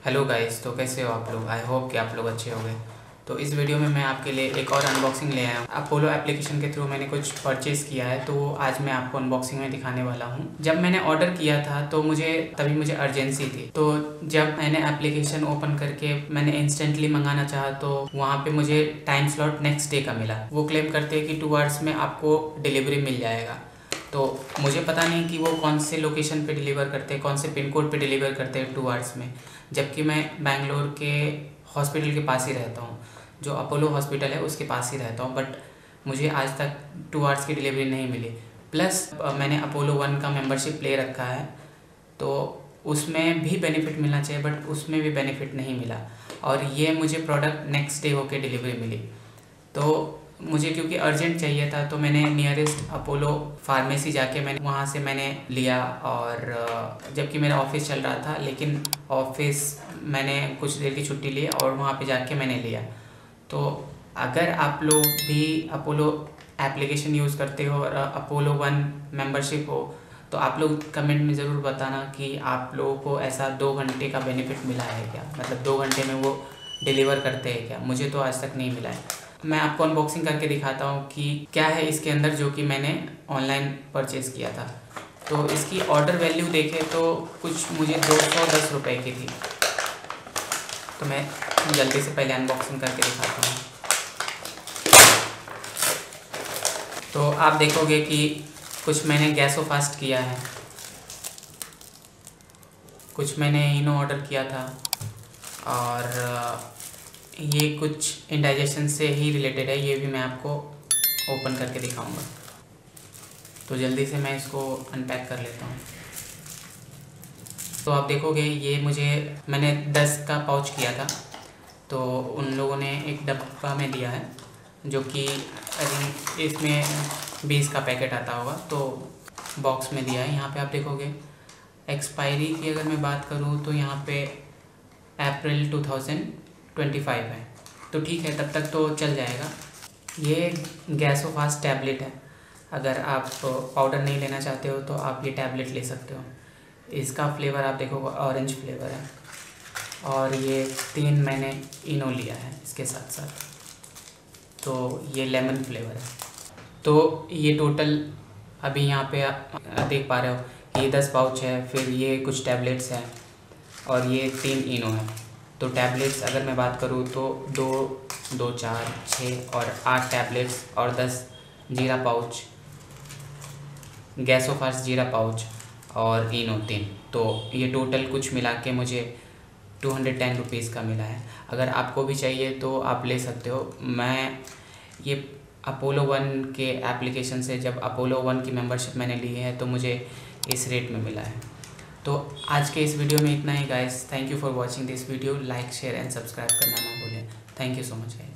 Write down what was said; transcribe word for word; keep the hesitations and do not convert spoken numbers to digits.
Hello guys, तो कैसे हो आप लोग। आई होप कि आप लोग अच्छे होंगे। तो इस वीडियो में मैं आपके लिए एक और अनबॉक्सिंग ले आया हूँ। अपोलो एप्लीकेशन के थ्रू मैंने कुछ परचेज़ किया है, तो आज मैं आपको अनबॉक्सिंग में दिखाने वाला हूँ। जब मैंने ऑर्डर किया था तो मुझे तभी मुझे अर्जेंसी थी, तो जब मैंने एप्लीकेशन ओपन करके मैंने इंस्टेंटली मंगाना चाहा तो वहाँ पे मुझे टाइम स्लॉट नेक्स्ट डे का मिला। वो क्लेम करते हैं कि टू आवर्स में आपको डिलीवरी मिल जाएगा। तो मुझे पता नहीं कि वो कौन से लोकेशन पे डिलीवर करते हैं, कौन से पिन कोड पे डिलीवर करते हैं टू आवर्स में, जबकि मैं बैंगलोर के हॉस्पिटल के पास ही रहता हूँ, जो अपोलो हॉस्पिटल है उसके पास ही रहता हूँ। बट मुझे आज तक टू आवर्स की डिलीवरी नहीं मिली। प्लस मैंने अपोलो वन का मेंबरशिप ले रखा है, तो उसमें भी बेनिफिट मिलना चाहिए, बट उसमें भी बेनिफिट नहीं मिला। और ये मुझे प्रोडक्ट नेक्स्ट डे होके डिलीवरी मिली। तो मुझे क्योंकि अर्जेंट चाहिए था, तो मैंने नियरेस्ट अपोलो फार्मेसी जाके मैंने वहाँ से मैंने लिया। और जबकि मेरा ऑफिस चल रहा था, लेकिन ऑफिस मैंने कुछ देर की छुट्टी ली और वहाँ पे जाके मैंने लिया। तो अगर आप लोग भी अपोलो एप्लीकेशन यूज़ करते हो और अपोलो वन मेंबरशिप हो, तो आप लोग कमेंट में ज़रूर बताना कि आप लोगों को ऐसा दो घंटे का बेनिफिट मिला है क्या, मतलब दो घंटे में वो डिलीवर करते हैं क्या। मुझे तो आज तक नहीं मिला है। मैं आपको अनबॉक्सिंग करके दिखाता हूँ कि क्या है इसके अंदर, जो कि मैंने ऑनलाइन परचेज़ किया था। तो इसकी ऑर्डर वैल्यू देखें तो कुछ मुझे दो सौ दस रुपये की थी। तो मैं जल्दी से पहले अनबॉक्सिंग करके दिखाता हूँ। तो आप देखोगे कि कुछ मैंने गैसोफास्ट किया है, कुछ मैंने इनो ऑर्डर किया था, और ये कुछ इंडाइजेशन से ही रिलेटेड है। ये भी मैं आपको ओपन करके दिखाऊंगा। तो जल्दी से मैं इसको अनपैक कर लेता हूँ। तो आप देखोगे ये मुझे मैंने दस का पाउच किया था, तो उन लोगों ने एक डब्बा में दिया है, जो कि आई थिंक इसमें बीस का पैकेट आता होगा, तो बॉक्स में दिया है। यहाँ पे आप देखोगे एक्सपायरी की अगर मैं बात करूँ तो यहाँ पे April two thousand twenty five है, तो ठीक है, तब तक तो चल जाएगा। ये गैसोफास्ट टैबलेट है। अगर आप पाउडर नहीं लेना चाहते हो तो आप ये टैबलेट ले सकते हो। इसका फ्लेवर आप देखोगे ऑरेंज फ्लेवर है, और ये तीन मैंने इनो लिया है इसके साथ साथ, तो ये लेमन फ्लेवर है। तो ये टोटल अभी यहाँ पे आप देख पा रहे हो, ये दस पाउच है, फिर ये कुछ टैबलेट्स हैं, और ये तीन इनो है। तो टैबलेट्स अगर मैं बात करूँ तो दो दो चार छः और आठ टैबलेट्स, और दस जीरा पाउच, गैसोफास्ट जीरा पाउच, और इनो तीन। तो ये टोटल कुछ मिला के मुझे टू हंड्रेड टेन रुपीज़ का मिला है। अगर आपको भी चाहिए तो आप ले सकते हो। मैं ये अपोलो वन के एप्लीकेशन से, जब अपोलो वन की मेंबरशिप मैंने ली है, तो मुझे इस रेट में मिला है। तो आज के इस वीडियो में इतना ही guys. Thank you for watching this video. Like share and subscribe करना ना भूलें। Thank you so much guys.